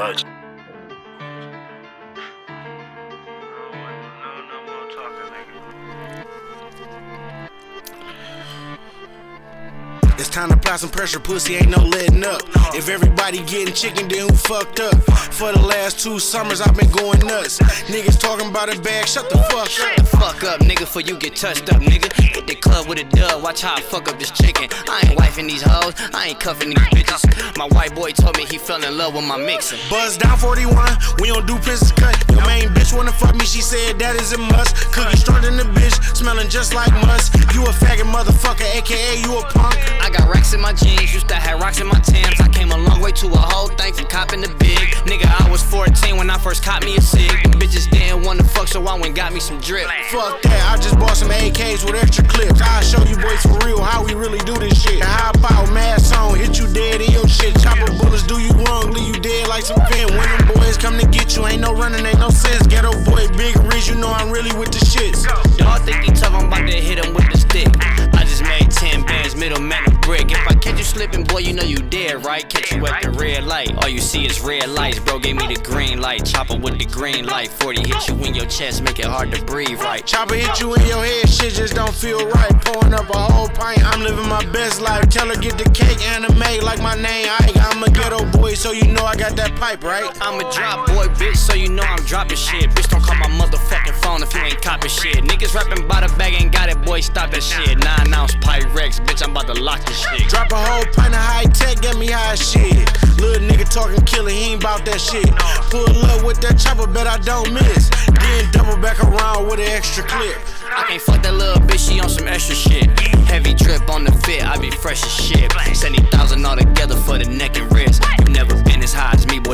Clutch. It's time to apply some pressure, pussy ain't no letting up. If everybody getting chicken, then who fucked up? For the last 2 summers, I've been going nuts. Niggas talking about a bag, shut the fuck up. Shut the fuck up, nigga, before you get touched up, nigga. Hit the club with a dub, watch how I fuck up this chicken. I ain't wifing these hoes, I ain't cuffing these bitches. My white boy told me he fell in love with my mixing. Buzz down 41, we don't do princess cut. Your main bitch wanna fuck me, she said that is a must. Cookie stronger than the bitch, smelling just like must. You a faggot motherfucker, aka you a punk. I got racks in my jeans, used to have rocks in my Timbs. I came a long way to a whole thing from copping the big. Nigga, I was 14 when I first caught me a cig. Bitches didn't wanna fuck, so I went got me some drip. Fuck that, I just bought some AKs with extra clips. I'll show you boys for real how we really do this shit. How about mask on, hit you dead in your shit. Chopper bullets do you wrong, leave you dead like some pin. When them boys come to get you, ain't no running, ain't no sense. Ghetto boy, big rich, you know I'm really with the shits. Y'all think he tough, I'm about to hit him with the stick. I just made 10 bands, middleman a brick. If I catch you slipping, boy, you know you dead, right? Catch you at the red light, all you see is red lights. Bro gave me the green light, chopper with the green light. 40 hit you in your chest, make it hard to breathe, right? Chopper hit you in your head, shit just don't feel right. Pouring up a whole pint, I'm living my best life. Tell her get the cake, anime like my name Ike. I'm a ghetto boy, so you know I got that pipe, right? I'm a drop boy, bitch, so you know I'm dropping shit. Bitch, don't call my motherfucking phone if you ain't copping shit. Niggas rapping by the bag, ain't got it, boy, stop that shit. 9 ounce Pyrex, bitch, I'm about to lock this shit. Drop a whole pint of high tech, get me high shit. Little nigga talking killer, he ain't bout that shit. Pull up with that chopper, bet I don't miss. Then double back around with an extra clip. I can't fuck that little bitch, she on some extra shit. Heavy drip on the fit, I be fresh as shit. 70,000 all together for the neck and wrist. You never been as high as me, boy.